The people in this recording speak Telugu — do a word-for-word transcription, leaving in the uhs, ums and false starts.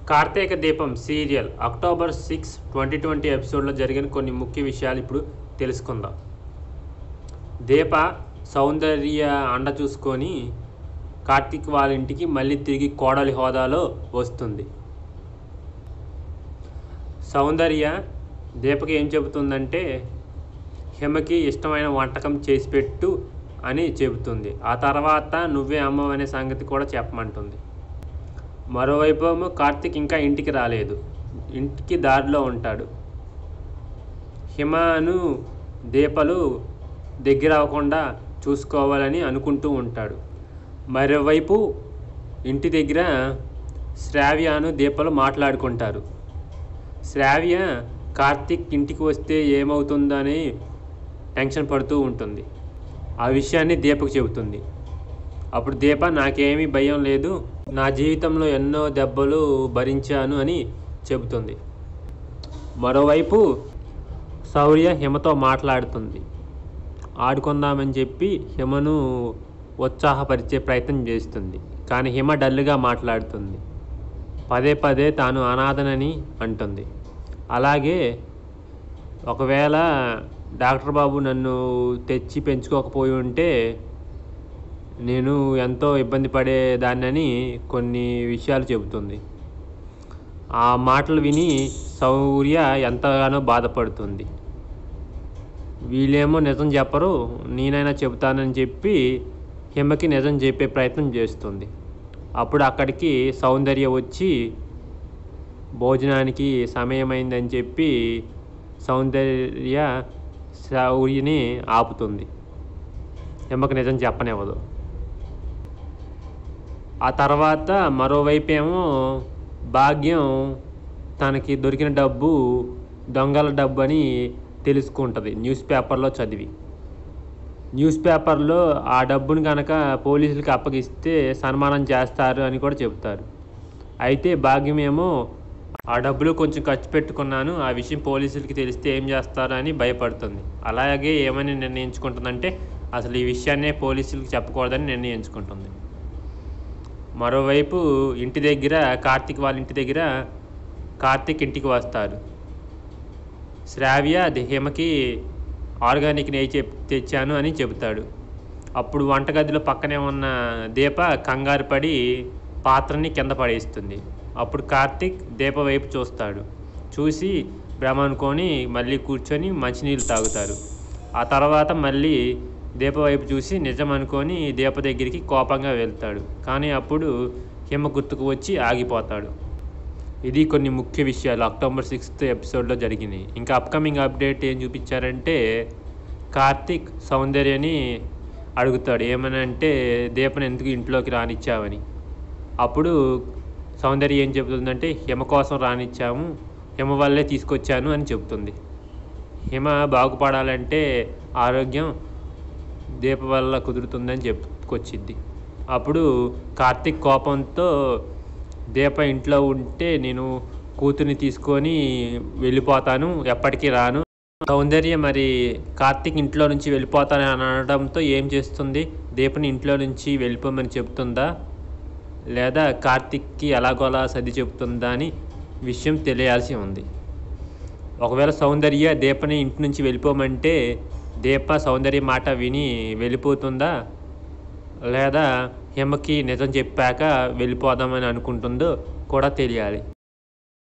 Karthika Deepam serial October six twenty twenty ఎపిసోడ్లో జరిగిన కొన్ని ముఖ్య విషయాలు ఇప్పుడు తెలుసుకుందాం. దీప సౌందర్య అండ చూసుకొని కార్తీక్ వాళ్ళ ఇంటికి మళ్ళీ తిరిగి కోడలి హోదాలో వస్తుంది. సౌందర్య దీపకి ఏం చెబుతుందంటే హిమకి ఇష్టమైన వంటకం చేసి పెట్టు అని చెబుతుంది. ఆ తర్వాత నువ్వే అమ్మ అనే సంగతి కూడా చెప్పమంటుంది. మరోవైపు కార్తీక్ ఇంకా ఇంటికి రాలేదు, ఇంటికి దారిలో ఉంటాడు. హిమను దీపలు దగ్గర అవ్వకుండా చూసుకోవాలని అనుకుంటూ ఉంటాడు. మరోవైపు ఇంటి దగ్గర శ్రావ్యను దీపలు మాట్లాడుకుంటారు. శ్రావ్య కార్తీక్ ఇంటికి వస్తే ఏమవుతుందని టెన్షన్ పడుతూ ఉంటుంది. ఆ విషయాన్ని దీపకు చెబుతుంది. అప్పుడు దీప నాకేమీ భయం లేదు, నా జీవితంలో ఎన్నో దెబ్బలు భరించాను అని చెబుతుంది. మరోవైపు శౌర్య హిమతో మాట్లాడుతుంది. ఆడుకుందామని చెప్పి హిమను ఉత్సాహపరిచే ప్రయత్నం చేస్తుంది. కానీ హిమ డల్గా మాట్లాడుతుంది. పదే పదే తాను అనాథనని అంటుంది. అలాగే ఒకవేళ డాక్టర్ బాబు నన్ను తెచ్చి పెంచుకోకపోయి ఉంటే నేను ఎంతో ఇబ్బంది పడేదాన్నని కొన్ని విషయాలు చెబుతుంది. ఆ మాటలు విని శౌర్య ఎంతగానో బాధపడుతుంది. వీళ్ళేమో నిజం చెప్పరు, నేనైనా చెబుతానని చెప్పి హిమకి నిజం చెప్పే ప్రయత్నం చేస్తుంది. అప్పుడు అక్కడికి సౌందర్య వచ్చి భోజనానికి సమయమైందని చెప్పి సౌందర్య శౌర్యని ఆపుతుంది. హిమకి నిజం చెప్పనివ్వదు. ఆ తర్వాత మరోవైపు ఏమో భాగ్యం తనకి దొరికిన డబ్బు దొంగల డబ్బు అని తెలుసుకుంటుంది న్యూస్ పేపర్లో చదివి. న్యూస్ పేపర్లో ఆ డబ్బుని కనుక పోలీసులకి అప్పగిస్తే సన్మానం చేస్తారు అని కూడా చెబుతారు. అయితే భాగ్యం ఏమో ఆ డబ్బులు కొంచెం ఖర్చు పెట్టుకున్నాను, ఆ విషయం పోలీసులకి తెలిస్తే ఏం చేస్తారు అని భయపడుతుంది. అలాగే ఏమని నిర్ణయించుకుంటుందంటే అసలు ఈ విషయాన్నే పోలీసులకి చెప్పకూడదని నిర్ణయించుకుంటుంది. మరోవైపు ఇంటి దగ్గర కార్తీక్ వాళ్ళ ఇంటి దగ్గర కార్తీక్ ఇంటికి వస్తారు. శ్రావ్య హిమకి ఆర్గానిక్ నెయ్యి చెప్ తెచ్చాను అని చెబుతాడు. అప్పుడు వంటగదిలో పక్కనే ఉన్న దీప కంగారు పడి పాత్రని కింద పడేస్తుంది. అప్పుడు కార్తీక్ దీప వైపు చూస్తాడు. చూసి భ్రమ అనుకొని మళ్ళీ కూర్చొని మంచినీళ్ళు తాగుతారు. ఆ తర్వాత మళ్ళీ దీప వైపు చూసి నిజం అనుకొని దీప దగ్గరికి కోపంగా వెళ్తాడు. కానీ అప్పుడు హిమ గుర్తుకు వచ్చి ఆగిపోతాడు. ఇది కొన్ని ముఖ్య విషయాలు అక్టోబర్ సిక్స్త్ ఎపిసోడ్లో జరిగినాయి. ఇంకా అప్కమింగ్ అప్డేట్ ఏం చూపించారంటే కార్తీక్ సౌందర్యని అడుగుతాడు ఏమని అంటే దీపని ఎందుకు ఇంట్లోకి రానిచ్చావని. అప్పుడు సౌందర్య ఏం చెబుతుందంటే హిమ కోసం రానిచ్చాము, హిమ వల్లే తీసుకొచ్చాను అని చెబుతుంది. హిమ బాగుపడాలంటే ఆరోగ్యం దీప వల్ల కుదురుతుందని చెప్పుకొచ్చిద్ది. అప్పుడు కార్తీక్ కోపంతో దీప ఇంట్లో ఉంటే నేను కూతుర్ని తీసుకొని వెళ్ళిపోతాను, ఎప్పటికీ రాను. సౌందర్య మరి కార్తీక్ ఇంట్లో నుంచి వెళ్ళిపోతానని అనడంతో ఏం చేస్తుంది? దీపని ఇంట్లో నుంచి వెళ్ళిపోమని చెప్తుందా లేదా కార్తీక్కి ఎలాగోలా సర్ది చెబుతుందా అని విషయం తెలియాల్సి ఉంది. ఒకవేళ సౌందర్య దీపని ఇంటి నుంచి వెళ్ళిపోమంటే దీప సౌందర్య మాట విని వెళ్ళిపోతుందా లేదా హిమకి నిజం చెప్పాక వెళ్ళిపోదామని అనుకుంటుందో కూడా తెలియాలి.